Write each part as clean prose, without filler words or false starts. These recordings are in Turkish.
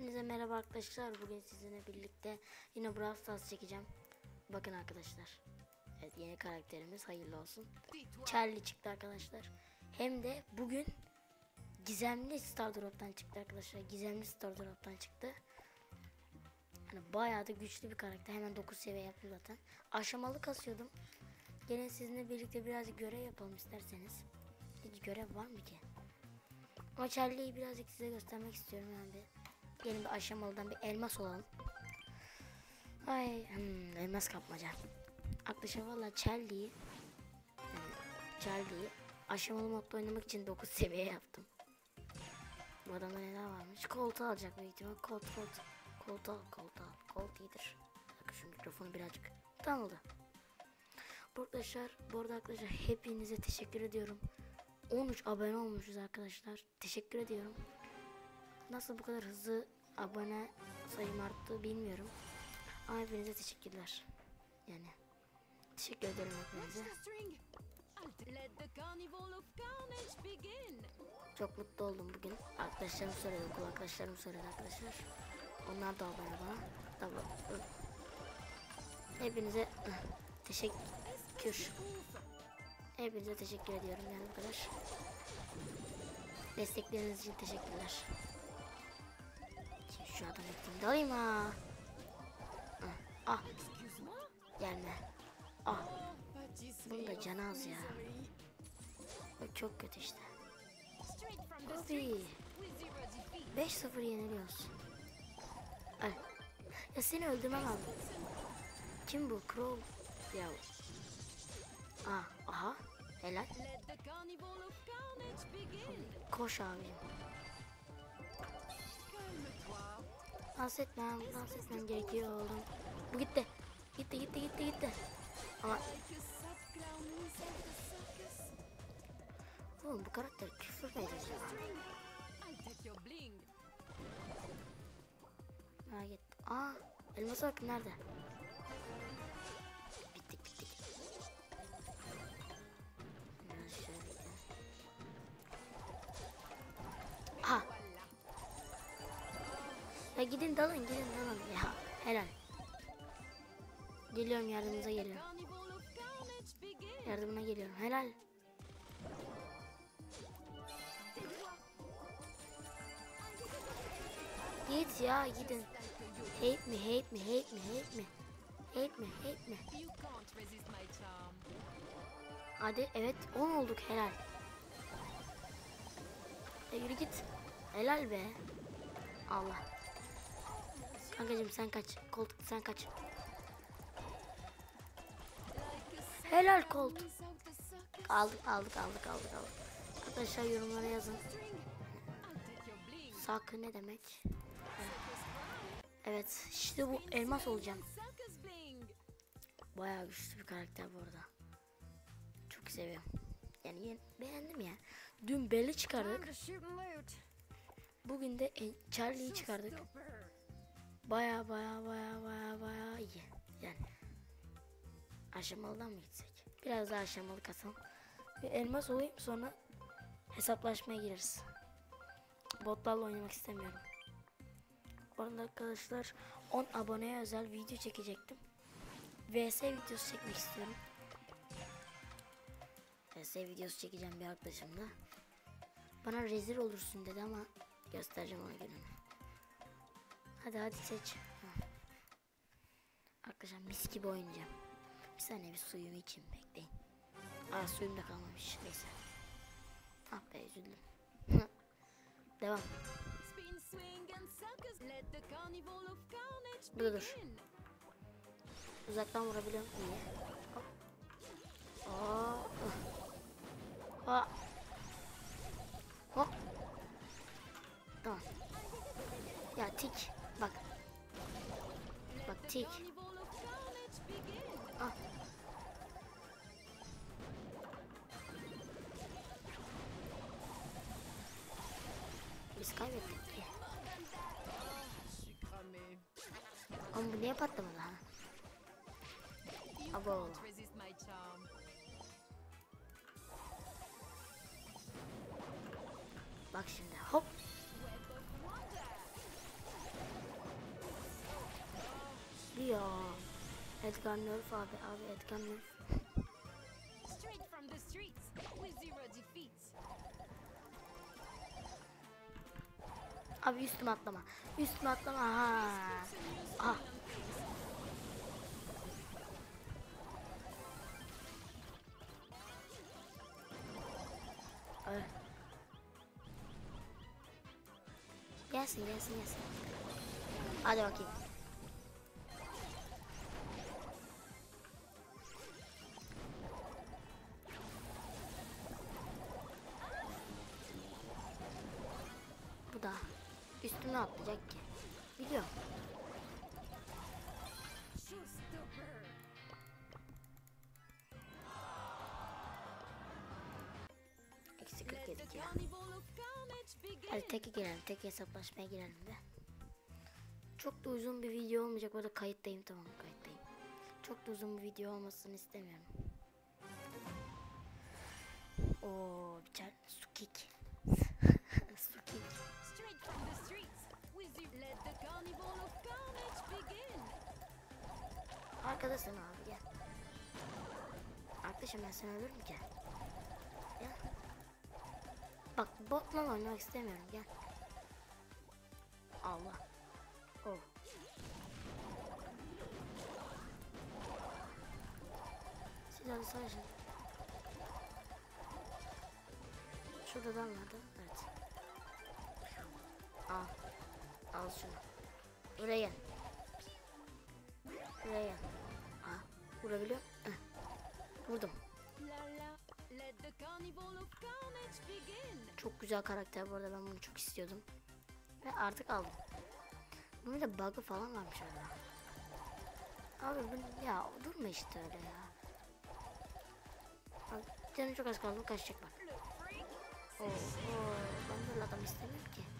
Hepinize merhaba arkadaşlar. Bugün sizinle birlikte yine Brawl Stars çekeceğim. Bakın arkadaşlar. Evet, yeni karakterimiz hayırlı olsun. Charlie çıktı arkadaşlar. Hem de bugün gizemli Star Drop'tan çıktı arkadaşlar. Gizemli Star Drop'tan çıktı. Hani bayağı da güçlü bir karakter. Hemen 9 seviye yaptım zaten. Aşamalı kasıyordum. Gelin sizinle birlikte birazcık görev yapalım isterseniz. Hiç görev var mı ki? Ama Charlie'yi birazcık size göstermek istiyorum yani bir. Gelin bir aşamalıdan bir elmas olalım. Ay elmas kapmaca. Arkadaşlar valla Charlie'yi aşamalı modda oynamak için 9 seviye yaptım. Bu adamda neler varmış? Koltuğu alacak büyük ihtimal. Kolt iyidir. Bakın şu mikrofonu birazcık tam oldu. Bu arada arkadaşlar hepinize teşekkür ediyorum. 13 abone olmuşuz arkadaşlar. Teşekkür ediyorum. Nasıl bu kadar hızlı abone sayım arttı bilmiyorum. Ama hepinize teşekkürler. Yani teşekkür ederim hepinize. Çok mutlu oldum bugün. Arkadaşlarım söyledi, okul arkadaşlarım söyledi arkadaşlar. Onlar da abone bana. Tamam. Hepinize teşekkür. Hepinize teşekkür ediyorum yani bu kadar. Destekleriniz için teşekkürler. Şimdi şu adam ettiğimde alayım ha. Ah. Gelme. Ah. Bunun da canı az ya. O çok kötü işte. Abi. 5-0 yeniliyoruz. Ay. Ya seni öldürmem abi. Kim bu? Crow. Ya. Ah. Aha. Helal. Koş abicim. Dans etmem gerekiyor oğlum. Bu gitti. Gitti. Ama oğlum bu karakter küfür mü edecek? Ha git. Aa, elmas bak nerede? Bittik. Ha. Ya gidin dalın ya. Helal. Geliyorum yardımınıza geliyorum. Yardımına geliyorum. Helal. Git ya gidin. Hate me. Hadi evet 10 olduk helal. Yürü git. Helal be. Allah. Kankacığım sen kaç. Koltuk sen kaç. Helal Colt. Aldık. Arkadaşlar yorumlara yazın. Sakın ne demek? Evet işte bu elmas olacağım. Bayağı güçlü bir karakter bu arada. Çok seviyorum. Yani beğendim ya. Dün Bell'i çıkardık. Bugün de Charlie'yi çıkardık. Bayağı iyi. Yani aşamalıdan mı gitsek? Biraz daha aşamalı kasalım. Bir elmas olayım sonra hesaplaşmaya gireriz. Botlarla oynamak istemiyorum. Bu arada arkadaşlar 10 aboneye özel video çekecektim. VS videosu çekmek istiyorum. VS videosu çekeceğim bir arkadaşımla. Bana rezil olursun dedi ama göstereceğim ona gününü. Hadi seç. Arkadaşlar mis gibi oynayacağım. Bir saniye bir suyumu içeyim bekleyin. Aa suyum da kalmamış neyse. Ah be üzüldüm. Devam. Dur. Uzaktan vurabiliyorum. İyi. Hop. Tamam. Ya tik. Bak tik. Ah. Biz kaybettik ki. Ama bu niye patlamadı ha? Abo. Bak şimdi hop. Edgar Nerf abi Edgar Nerf. Straight from the streets with zero defeats. Abi üstüme atlama. Üstüme atlama. Ha. Ah. Ay. Gelsin. Hadi bakayım. Bu da üstüne atlayacak ki. Biliyorum. Eksi 47 ya. Hadi tek hesaplaşmaya girelim de. Çok da uzun bir video olmayacak. Bu arada kayıttayım, tamam kayıttayım. Çok da uzun bir video olmasını istemiyorum. Oo, bir çar sukik. Sukik. Arkadasın abi, gel. Arkadaşım ben seni ölürüm ki. Gel. Bak botla oynamak istemiyorum, gel. Allah. Oh. Siz hadi savaşın. Şurada adam vardı. Evet. Al şunu. Buraya gel. Buraya gel. Vurabiliyor. Vurdum. Çok güzel karakter bu arada, ben bunu çok istiyordum. Ve artık aldım. Bunun da bug'ı falan varmış orada. Abi bu ya durma işte öyle ya. Bak canım çok az kaldı, kaçacak bak. Ben böyle adam istemiyorum ki.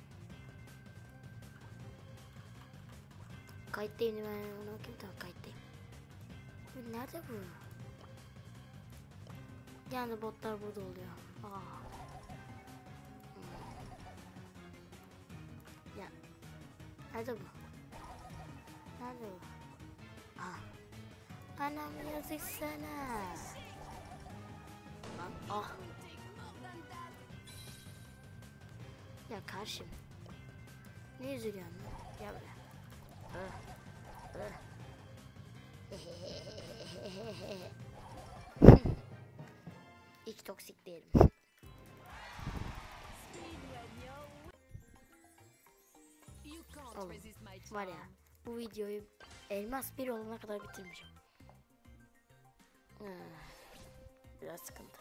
Kayıttayım ben ona bakayım, tamam kayıttayım. Nerede bu? Yani botlar burada oluyor. Ya nerede bu? Nerede bu? Anam yazık sana. Lan Ya karşım. Ne üzülüyorsun lan? Gel buraya. Hiç toksik değilim. Oğlum var ya, bu videoyu elmas 1 olana kadar bitirmeyeceğim. Biraz sıkıntı.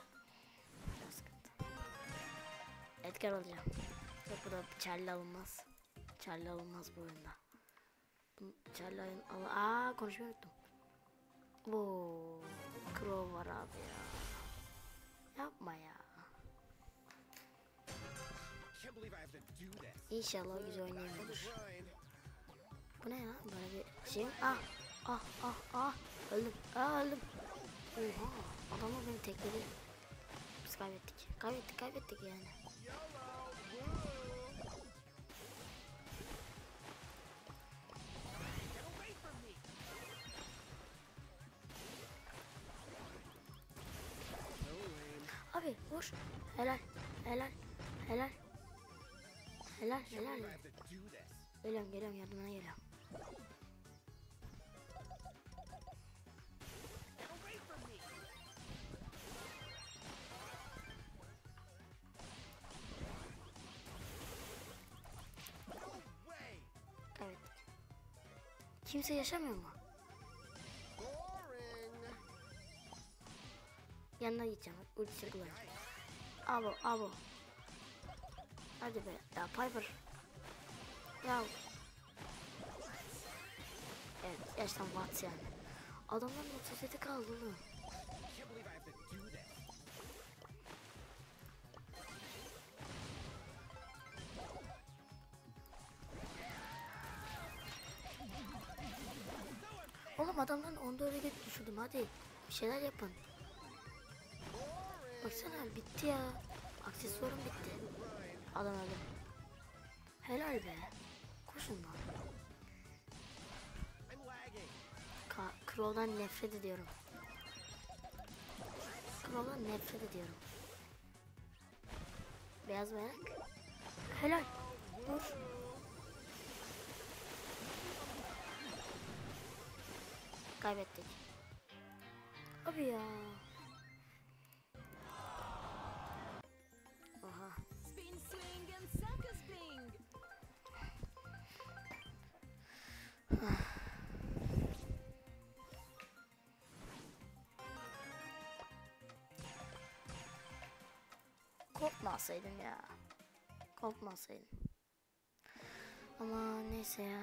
Edgar alacağım. Yok, bu da Charlie alınmaz. Charlie alınmaz bu oyunda. Charlie konuşmayı unuttum. Crow var abi ya. Yapma ya. İnşallah güzel oynayamıyordur. Bu ne ya? Böyle bir şey mi? Öldüm. Öldüm. Oha. Adamlar beni tekledi. Biz kaybettik yani. Abi vur. Helal. Geliyorum yardımına geliyorum. Evet. Kimse yaşamıyor mu? Yanına gideceğim. Ulti kullanacağım. Abo. Hadi be. Ya Piper. Ya. Evet. Gerçekten Wats yani. Adamların otoseti kaldı oğlum. Oğlum adamların 14'e git düşürdüm, hadi. Bir şeyler yapın. Baksana bitti ya. Aksesuarım bitti. Adam öldü. Helal be. Koşun lan. Crow'dan nefret ediyorum. Crow'dan nefret ediyorum. Beyaz bayrak. Helal. Vur. Kaybettik. Abi ya. Oha. Spin, swing, and sucker spring. Korkmasaydım ya. Korkmasaydım. Ama neyse ya.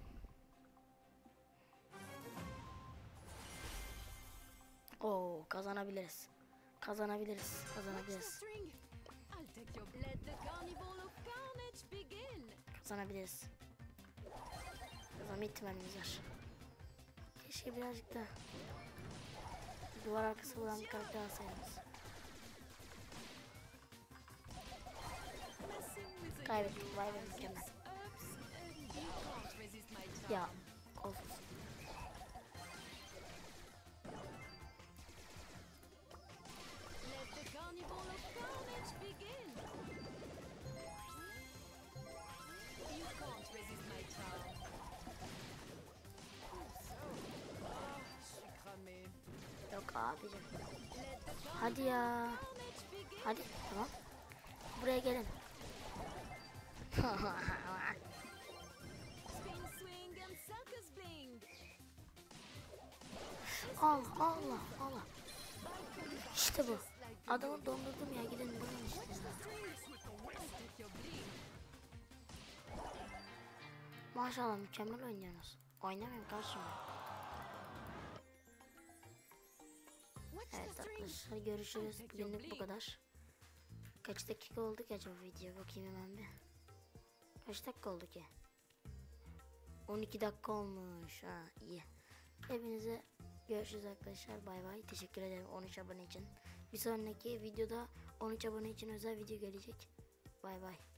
Oo, kazanabiliriz. Kazanabiliriz. Watch the Kazanabiliriz. string. I'll take your. Let the carnival of carnage begin. Kazanabiliriz. Kazanma ihtimalimiz var. Keşke birazcık da duvar arkası bulan bir karakter alsaydınız. Messing with the Kaybettik. Vay be mükemmel. oops, you can't resist my charm. Ya. Olsun. Let the carnival of carnage begin. You can't resist my charm. Je suis cramé. Yok abicim. Let the Hadi ya. carnage begin. Hadi. Tamam. Buraya gelin. Spin, swing, and suckers bling. Allah Allah Allah. İşte bu. Adamı dondurdum ya, gidin durun işte. Take your bling. Maşallah mükemmel oynuyorsunuz. Oynamıyorum karşıma. Watch the Evet string. arkadaşlar görüşürüz. Bugünlük bu kadar. Kaç dakika oldu ki acaba video? Bakayım hemen bir. Kaç dakika oldu ki? 12 dakika olmuş. Ha iyi. Hepinize görüşürüz arkadaşlar. Bay bay. Teşekkür ederim 13 abone için. Bir sonraki videoda 13 abone için özel video gelecek. Bay bay.